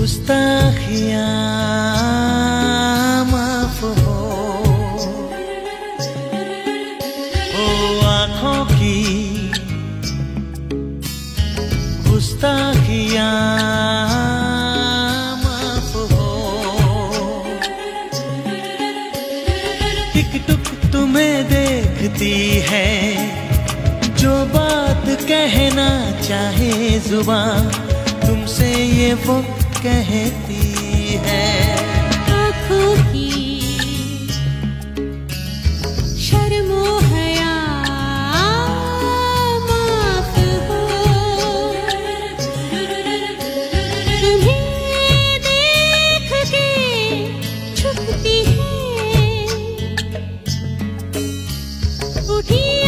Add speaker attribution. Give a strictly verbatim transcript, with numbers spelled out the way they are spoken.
Speaker 1: गुस्ताखियां माफ हो, ओ आँखों की गुस्ताखियां माफ हो। टिक टुक तुम्हें देखती है, जो बात कहना चाहे जुबान तुमसे ये वो कहती है।
Speaker 2: आँखों की शर्मो हया माफ हो, तुम्हें देख के छुपती है उठी